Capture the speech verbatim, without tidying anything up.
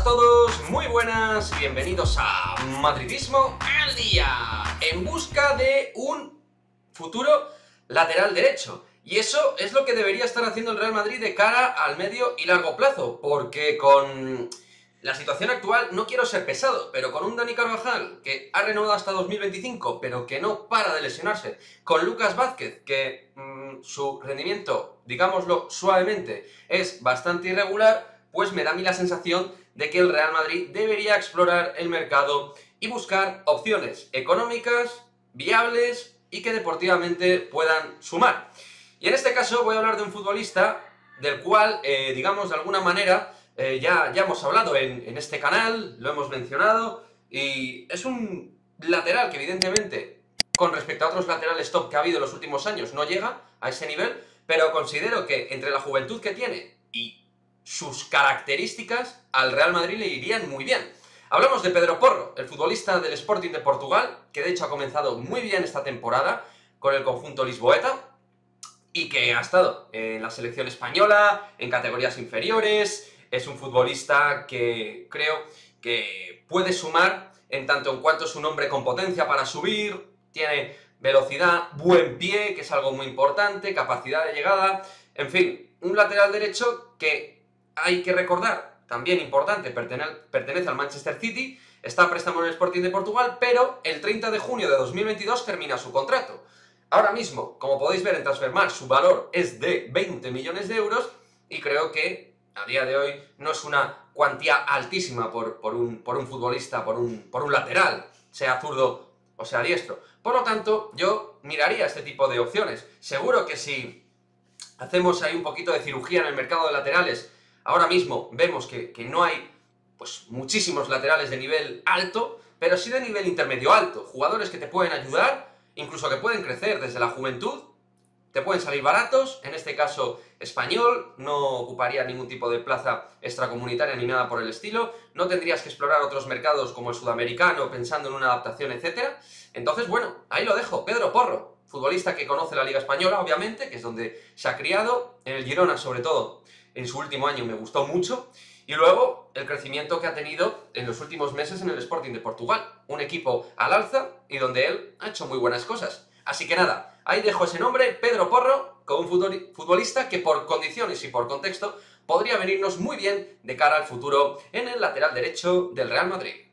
todos, muy buenas, bienvenidos a Madridismo al Día, en busca de un futuro lateral derecho. Y eso es lo que debería estar haciendo el Real Madrid de cara al medio y largo plazo, porque con la situación actual, no quiero ser pesado, pero con un Dani Carvajal que ha renovado hasta dos mil veinticinco, pero que no para de lesionarse, con Lucas Vázquez, que mmm, su rendimiento, digámoslo suavemente, es bastante irregular, pues me da a mí la sensación de que el Real Madrid debería explorar el mercado y buscar opciones económicas, viables y que deportivamente puedan sumar. Y en este caso voy a hablar de un futbolista del cual, eh, digamos, de alguna manera, eh, ya, ya hemos hablado en, en este canal, lo hemos mencionado, y es un lateral que evidentemente, con respecto a otros laterales top que ha habido en los últimos años, no llega a ese nivel, pero considero que entre la juventud que tiene y sus características, al Real Madrid le irían muy bien. Hablamos de Pedro Porro, el futbolista del Sporting de Portugal, que de hecho ha comenzado muy bien esta temporada con el conjunto lisboeta, y que ha estado en la selección española, en categorías inferiores. Es un futbolista que creo que puede sumar en tanto en cuanto es un hombre con potencia para subir, tiene velocidad, buen pie, que es algo muy importante, capacidad de llegada, en fin, un lateral derecho que hay que recordar, también importante, pertenece, pertenece al Manchester City, está a préstamo en el Sporting de Portugal, pero el treinta de junio de dos mil veintidós termina su contrato. Ahora mismo, como podéis ver en Transfermarkt, su valor es de veinte millones de euros y creo que a día de hoy no es una cuantía altísima por, por, un, por un futbolista, por un, por un lateral, sea zurdo o sea diestro. Por lo tanto, yo miraría este tipo de opciones. Seguro que si hacemos ahí un poquito de cirugía en el mercado de laterales, ahora mismo vemos que, que no hay pues, muchísimos laterales de nivel alto, pero sí de nivel intermedio alto. Jugadores que te pueden ayudar, incluso que pueden crecer desde la juventud, te pueden salir baratos, en este caso español, no ocuparía ningún tipo de plaza extracomunitaria ni nada por el estilo, no tendrías que explorar otros mercados como el sudamericano pensando en una adaptación, etcétera. Entonces, bueno, ahí lo dejo, Pedro Porro, futbolista que conoce la Liga Española, obviamente, que es donde se ha criado, en el Girona sobre todo, en su último año me gustó mucho, y luego el crecimiento que ha tenido en los últimos meses en el Sporting de Portugal, un equipo al alza y donde él ha hecho muy buenas cosas. Así que nada, ahí dejo ese nombre, Pedro Porro, como un futbolista que por condiciones y por contexto podría venirnos muy bien de cara al futuro en el lateral derecho del Real Madrid.